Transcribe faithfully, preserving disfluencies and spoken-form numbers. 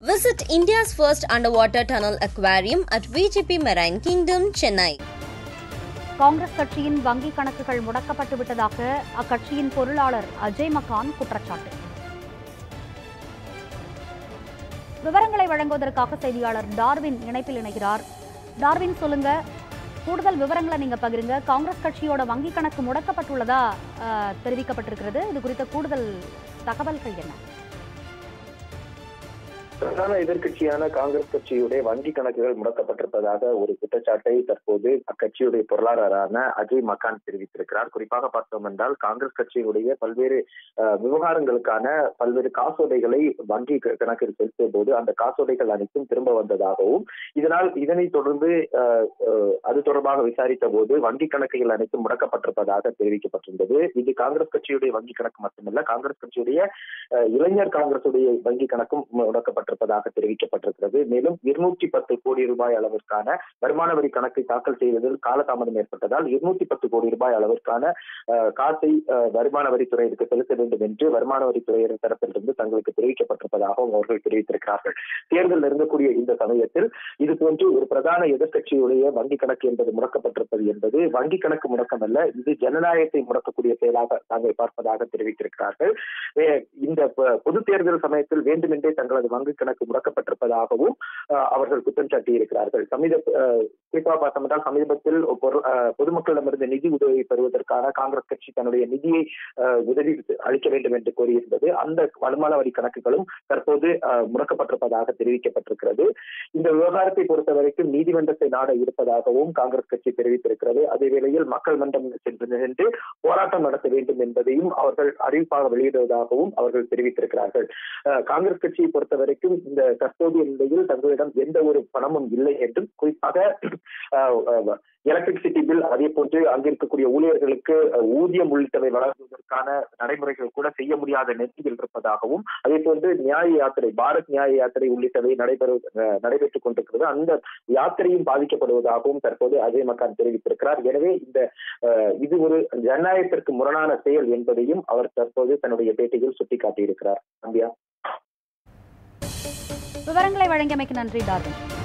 Visit India's first underwater tunnel aquarium at V G P Marine Kingdom, Chennai. Congress கட்சியின் வங்கி கணக்குகள் முடக்கப்பட்டு விட்டதாக அக்கட்சியின் பொருளாளர் அஜய் மக்கான் குற்றச்சாட்டு. விவரங்களை வழங்குவதற்காக செய்தியாளர் டார்வின் இணைப்பில் இணைகிறார். டார்வின், சொல்லுங்க, கூடுதல் விவரங்களை நீங்க பகிருங்க. காங்கிரஸ் கட்சியோட வங்கி கணக்கு முடக்கப்பட்டுள்ளதா தெரிவிக்கப்பட்டிருக்கிறது. இது குறித்த கூடுதல் தகவல்கள் என்ன? பிரதான எதிர்கட்சியான காங்கிரஸ் கட்சியுடைய வங்கி கணக்குகள் முடக்கப்பட்டிருப்பதாக ஒரு குற்றச்சாட்டை தற்போது அக்கட்சியுடைய பொருளாளரான அஜய் மக்கான் தெரிவித்திருக்கிறார். குறிப்பாக பார்த்தோம் என்றால் காங்கிரஸ் கட்சியினுடைய பல்வேறு விவகாரங்களுக்கான பல்வேறு காசோலைகளை வங்கி கணக்கில் செலுத்திய போது அந்த காசோலைகள் அனைத்தும் திரும்ப வந்ததாகவும், இதனால் இதனைத் தொடர்ந்து அது தொடர்பாக விசாரித்த போது வங்கி கணக்குகள் அனைத்தும் முடக்கப்பட்டிருப்பதாக தெரிவிக்கப்பட்டிருந்தது. இது காங்கிரஸ் கட்சியுடைய வங்கி கணக்கு மட்டுமல்ல, காங்கிரஸ் கட்சியுடைய இளைஞர் காங்கிரசுடைய வங்கி கணக்கும் முடக்கப்பட்ட இருப்பதாக தெரிவிக்கப்பட்டிருக்கிறது. மேலும் இருநூற்றி பத்து கோடி ரூபாய் அளவிற்கான வருமான வரி கணக்கை தாக்கல் செய்வதில் காலதாமதம் ஏற்பட்டதால் இருநூத்தி பத்து கோடி ரூபாய் அளவிற்கான காசை வருமான வரித்துறையிற்கு செலுத்த வேண்டும் என்று வருமான வரித்துறையின் தரப்பிலிருந்து தங்களுக்கு தெரிவிக்கப்பட்டிருப்பதாகவும் அவர்கள் தெரிவித்திருக்கிறார்கள். தேர்தல் நெருங்கக்கூடிய இந்த சமயத்தில் இது போன்று ஒரு பிரதான எதிர்கட்சியுடைய வங்கி கணக்கு என்பது முடக்கப்பட்டிருப்பது என்பது வங்கி கணக்கு முடக்கம் அல்ல, இது ஜனநாயகத்தை முடக்கக்கூடிய செயலாக தாங்கள் பார்ப்பதாக தெரிவித்திருக்கிறார்கள். இந்த பொது தேர்தல் சமயத்தில் வேண்டுமென்றே தங்களது வங்கி கணக்கு முடக்கப்பட்டிருப்பதாகவும் அவர்கள் குற்றம் சாட்டி இருக்கிறார்கள். சமீப குறிப்பாக பார்த்தோம் என்றால் சமீபத்தில் பொதுமக்களிடமிருந்து நிதி உதவி பெறுவதற்கான காங்கிரஸ் கட்சி தன்னுடைய நிதியை உதவி அளிக்க வேண்டும் என்று கோரியிருந்தது. அந்த வருமான வரி கணக்குகளும் தற்போது முடக்கப்பட்டிருப்பதாக தெரிவிக்கப்பட்டிருக்கிறது. இந்த விவகாரத்தை பொறுத்த வரைக்கும் நீதிமன்றத்தை நாட இருப்பதாகவும் காங்கிரஸ் கட்சி தெரிவித்திருக்கிறது. அதே வேளையில் மக்கள் மன்றம் சென்று போராட்டம் நடத்த வேண்டும் என்பதையும் அவர்கள் அறிவிப்பாக வெளியிடுவதாகவும் அவர்கள் தெரிவித்திருக்கிறார்கள். காங்கிரஸ் கட்சியை பொறுத்த வரைக்கும் இந்த தற்போதைய நிலையில் தங்களிடம் எந்த ஒரு பணமும் இல்லை என்றும், குறிப்பாக எலக்ட்ரிசிட்டி பில், அதே போன்று அங்கிருக்கக்கூடிய ஊழியர்களுக்கு ஊதியம் உள்ளிட்டவை வழங்குவதற்கான நடைமுறைகள் கூட செய்ய முடியாத நிலையில் இருப்பதாகவும், அதே போன்று நியாய யாத்திரை, பாரத் நியாய யாத்திரை உள்ளிட்டவை நடைபெறு நடைபெற்றுக் கொண்டிருக்கிறது. அந்த யாத்திரையும் பாதிக்கப்படுவதாகவும் தற்போது அஜய் மக்கான் தெரிவித்திருக்கிறார். எனவே இந்த இது ஒரு ஜனநாயகத்திற்கு முரணான செயல் என்பதையும் அவர் தற்போது தன்னுடைய பேட்டியில் சுட்டிக்காட்டியிருக்கிறார். நம்பியா, விவரங்களை வழங்கியமைக்கு நன்றி டார்வின்.